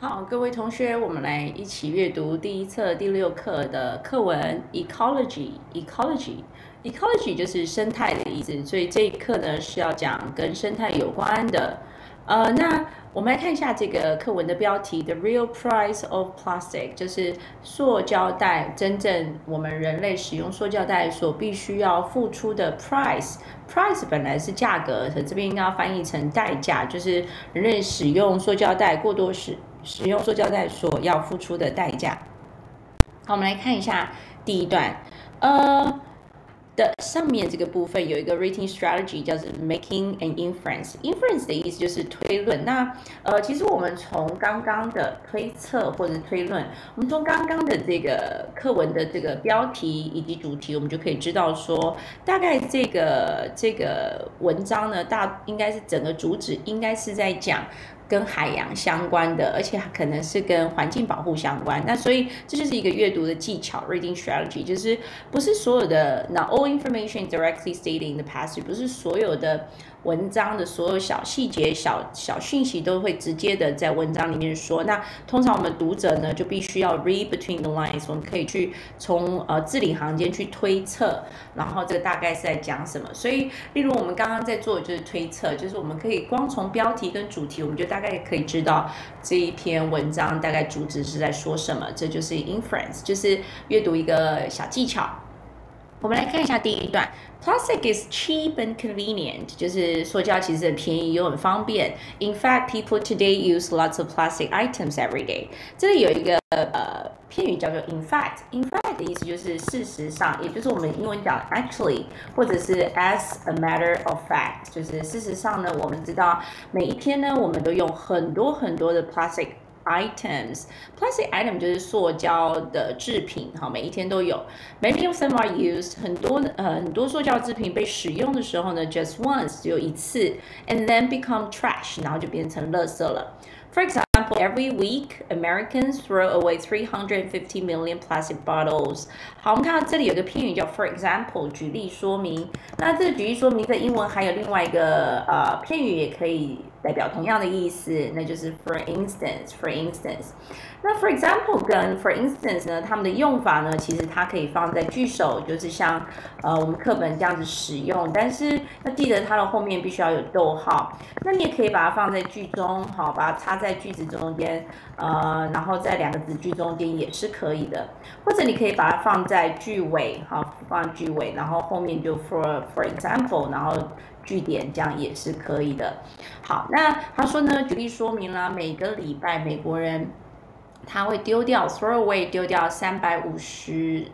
好，各位同学，我们来一起阅读第一册第6课的课文 Ecology。Ecology 就是生态的意思，所以这一课呢是要讲跟生态有关的。那我们来看一下这个课文的标题 The Real Price of Plastic， 就是塑胶袋，真正我们人类使用塑胶袋所必须要付出的 price。price 本来是价格，可这边应该要翻译成代价，就是人类使用塑胶袋过多使用塑胶袋所要付出的代价。好，我们来看一下第一段，的上面这个部分有一个 writing strategy， 叫做 making an inference。inference 的意思就是推论。那其实我们从刚刚的推测或者推论，我们从刚刚的这个课文的这个标题以及主题，我们就可以知道说，大概这个文章呢，应该是整个主旨应该是在讲跟海洋相关的，而且可能是跟环境保护相关。那所以这就是一个阅读的技巧 ，reading strategy， 就是不是所有的 not all information directly stated in the passage， 不是所有的文章的所有小细节、小讯息都会直接的在文章里面说。那通常我们读者呢就必须要 read between the lines， 我们可以去从字里行间去推测，然后这个大概是在讲什么。所以，例如我们刚刚在做的就是推测，就是我们可以光从标题跟主题，我们就大概可以知道这一篇文章大概主旨是在说什么。这就是 inference， 就是阅读一个小技巧。我们来看一下第一段 ，Plastic is cheap and convenient， 就是塑胶其实很便宜又很方便。In fact, people today use lots of plastic items every day。这里有一个片语叫做 in fact。in fact 的意思就是事实上，也就是我们英文讲 actually， 或者是 as a matter of fact， 就是事实上呢，我们知道每一天呢，我们都用很多的 plastic。Plastic item 就是塑胶的制品，好，每一天都有。Many of them are used， 很多塑胶制品被使用的时候呢 ，just once 只有一次 ，and then become trash， 然后就变成垃圾了。For example, every week Americans throw away 350 million plastic bottles。好，我们看到这里有个片语叫 for example， 举例说明。那这个举例说明在英文还有另外一个片语也可以代表同样的意思，那就是 for instance。for instance， 那 for example 跟 for instance 呢，它们的用法呢，其实它可以放在句首，就是像我们课本这样子使用，但是要记得它的后面必须要有逗号。那你也可以把它放在句中，好，把它插在句子中间，然后在两个子句中间也是可以的，或者你可以把它放在句尾，好，放在句尾，然后后面就 for example， 然后句点，这样也是可以的。好，那他说呢，举例说明了每个礼拜美国人他会丢掉 throw away 丢掉350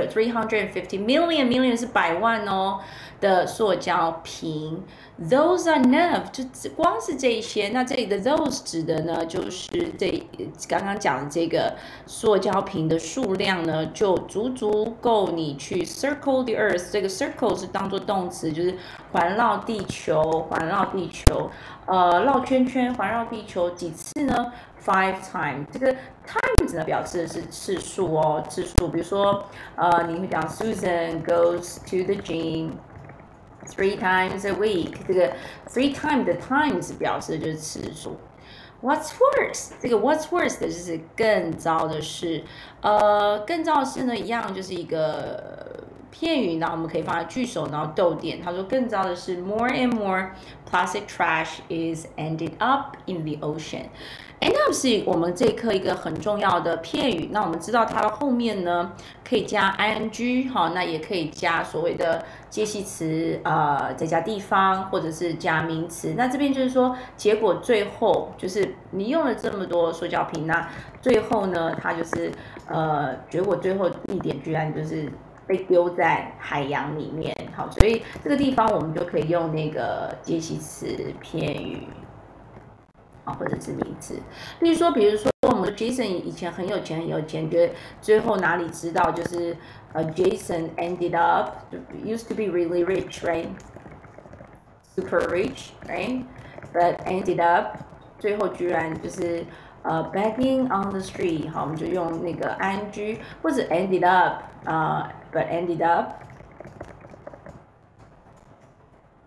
million 是100万哦的塑胶瓶。Those are enough， 就光是这一些。那这里的 those 指的呢，就是刚刚讲的这个塑胶瓶的数量呢，就足够你去 circle the earth。这个 circle 是当做动词，就是环绕地球，绕圈圈，环绕地球几次呢？5 times。这个 times 呢表示的是次数哦，次数。比如说，你会讲 Susan goes to the gym 3 times a week。这个 3 times 的 times 表示的就是次数。What's worse？ 这个 What's worse 的就是更糟的事。更糟的事呢，一样就是一个片语，然后我们可以放在句首，然后逗点。他说更糟的是 ，more and more plastic trash is ended up in the ocean。end up 是我们这一课一个很重要的片语。那我们知道它的后面呢，可以加 ing， 好，那也可以加所谓的介系词，再加地方，或者是加名词。那这边就是说，结果最后就是你用了这么多塑胶瓶，那最后呢，它就是结果最后地点居然就是被丢在海洋里面。好，所以这个地方我们就可以用那个介系词片语。或者是名词，比如说我们 Jason 以前很有钱，觉得最后哪里知道就是Jason ended up used to be really rich, right? Super rich, right? But ended up 最后居然就是begging on the street。好，我们就用那个 ing， 或者 ended up，but ended up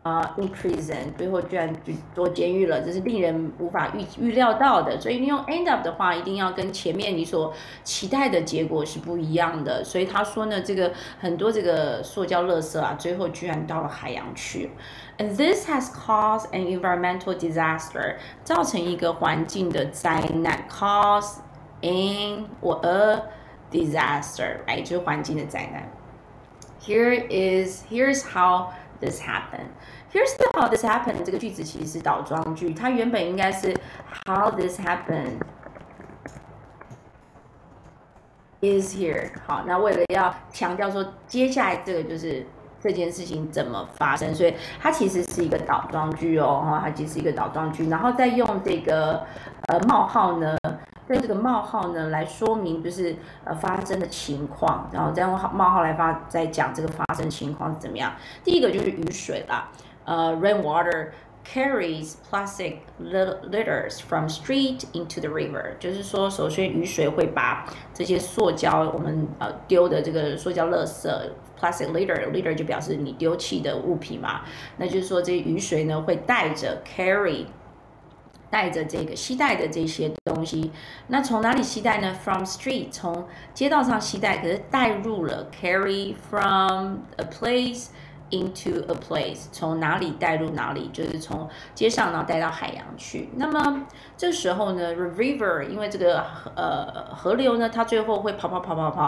in prison， 最后居然坐监狱了，这是令人无法预料到的。所以你用 end up 的话，一定要跟前面你所期待的结果是不一样的。所以他说呢，这个很多这个塑胶垃圾啊，最后居然到了海洋去。And this has caused an environmental disaster， 造成一个环境的灾难 ，cause an or a disaster， right， 就是环境的灾难。Here's how this happened. Here's how this happened. 这个句子其实是倒装句，它原本应该是 how this happened is here. 好，那为了要强调说接下来这个就是这件事情怎么发生，所以它其实是一个倒装句哦，它其实是一个倒装句，然后再用这个冒号呢。用这个冒号呢来说明就是发生的情况，然后再用冒号来再讲这个发生情况是怎么样。第一个就是雨水啦，rainwater carries plastic litters from street into the river， 就是说首先雨水会把这些塑胶我们丢的这个塑胶垃圾 plastic litter 就表示你丢弃的物品嘛，那就是说这些雨水呢会带着 carry。带着这个携带的这些东西，那从哪里携带呢 ？From street， 从街道上携带，可是带入了 carry from a place into a place， 从哪里带入哪里，就是从街上然后带到海洋去。那么这时候呢 ，river 因为这个河流呢，它最后会跑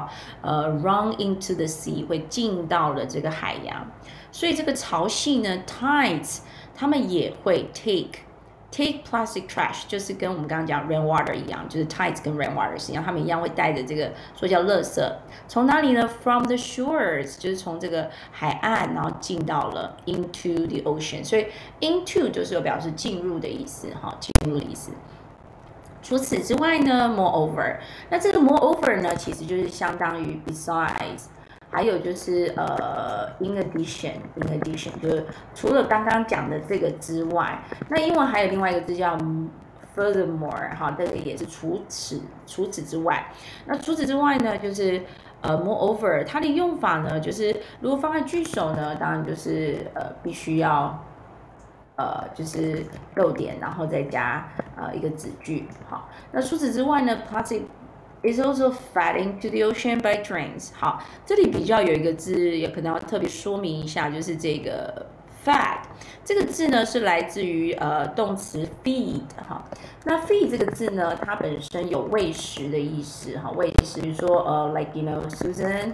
，run into the sea， 会进到了这个海洋，所以这个潮汐呢 ，tides 他们也会 take plastic trash， 就是跟我们刚刚讲 rainwater 一样，就是 tides 跟 rainwater 是一样，他们一样会带着这个塑胶垃圾，从哪里呢 ？From the shores， 就是从这个海岸，然后进到了 into the ocean， 所以 into 就是有表示进入的意思，哈，进入的意思。除此之外呢 ，moreover， 那这个 moreover 呢，其实就是相当于 besides。还有就是in addition， 就是除了刚刚讲的这个之外，那英文还有另外一个字叫 furthermore， 哈，这个也是除此之外。那除此之外呢，就是moreover， 它的用法呢，就是如果放在句首呢，当然就是必须要就是逗点，然后再加一个子句，好。那除此之外呢 ，plastic is also fed into the ocean by trains。好，这里比较有一个字，也可能要特别说明一下，就是这个 fed 这个字呢是来自于动词 feed 哈。那 feed 这个字呢，它本身有喂食的意思哈，喂食，比如说like you know Susan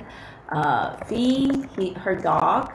feed her dog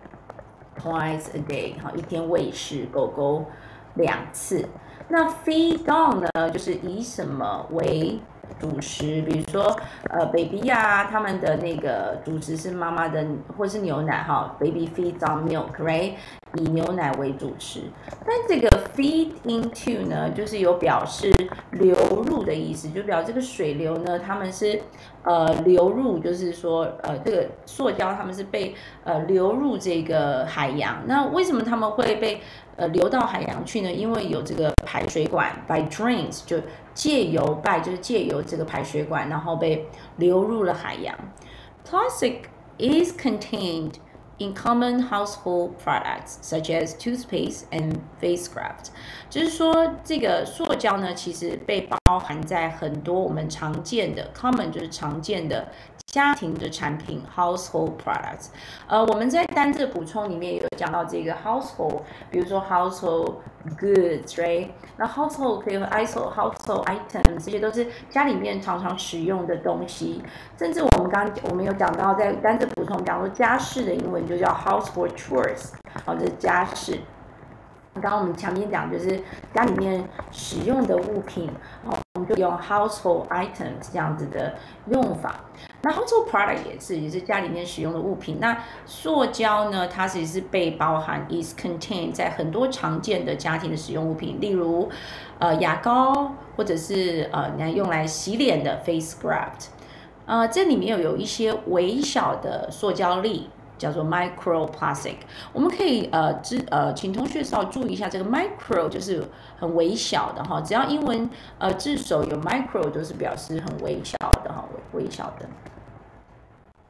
twice a day， 好，一天喂食狗狗2次。那 feed on 呢，就是以什么为主食，比如说baby 啊，他们的那个主食是妈妈的或是牛奶哈 ，baby feeds on milk，right？ 以牛奶为主食。但这个 feed into 呢，就是有表示流入的意思，就表示这个水流呢，他们是流入，就是说这个塑胶他们是被流入这个海洋。那为什么他们会被流到海洋去呢？因为有这个排水管 by drains， 就借由这个排水管，然后被流入了海洋。Plastic is contained in common household products such as toothpaste and face scrub， 就是说这个塑胶呢，其实被包含在很多我们常见的 common 就是常见的家庭的产品 household products。我们在单字补充里面有讲到这个 household， 比如说 household goods，right？ 那 household 可以和 household items， 这些都是家里面常常使用的东西。甚至我们有讲到在单字补充讲说家事的英文就叫 household chores， 好，这是家事。刚刚我们前面讲就是家里面使用的物品，我们就用 household items 这样子的用法。那 household product 也是家里面使用的物品。那塑胶呢，它其实是被包含 is contained 在很多常见的家庭的使用物品，例如牙膏，或者是用来洗脸的 face scrub。这里面有一些微小的塑胶粒。叫做 microplastic， 我们可以请同学稍注意一下，这个 micro 就是很微小的哈，只要英文字首有 micro 都是表示很微小的哈，微小的。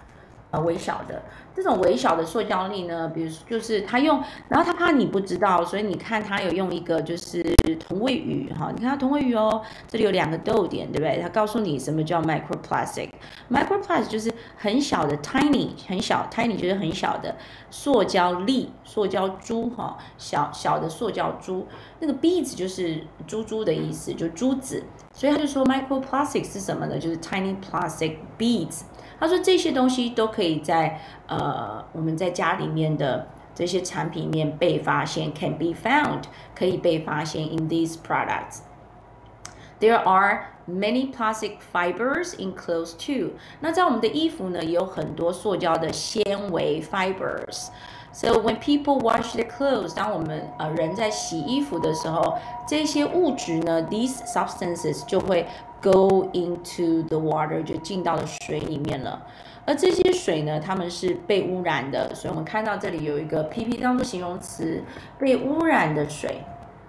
微小的。这种微小的塑胶粒呢，比如就是它用，然后它怕你不知道，所以你看它有用一个就是同位语哈，你看它同位语哦，这里有2个逗点，对不对？它告诉你什么叫 microplastic。microplastic 就是很小的 tiny， 很小 tiny 就是很小的塑胶粒、塑胶珠哈，小的塑胶珠。那个 beads 就是珠珠的意思，就珠子，所以他就说 microplastic 是什么呢？就是 tiny plastic beads。他说这些东西都可以在我们在家里面的这些产品里面被发现 ，can be found 可以被发现 in these products。There are many plastic fibers in clothes too。那在我们的衣服呢，也有很多塑胶的纤维 fibers。So when people wash their clothes， 当我们人在洗衣服的时候，这些物质呢 ，these substances 就会 go into the water， 就进到了水里面了。而这些水呢，它们是被污染的，所以我们看到这里有一个 PP 当做形容词，被污染的水。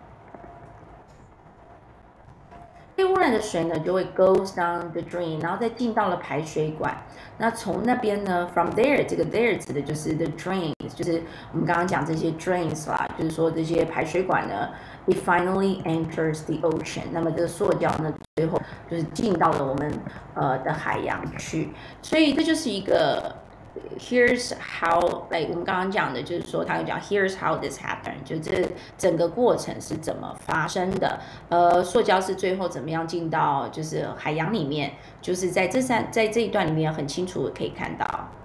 被污染的水呢，就会 goes down the drain， 然后再进到了排水管。那从那边呢 ，from there， 这个 there 指的就是 the drains， 就是我们刚刚讲这些 drains 啦，就是说这些排水管呢 ，it finally enters the ocean。那么这个塑胶呢，最后就是进到了我们的海洋去。所以这就是一个。Here's how， 我们刚刚讲的，就是说，他有讲 Here's how this happened， 就这整个过程是怎么发生的。塑胶是最后怎么样进到就是海洋里面，就是在这一段里面很清楚的可以看到。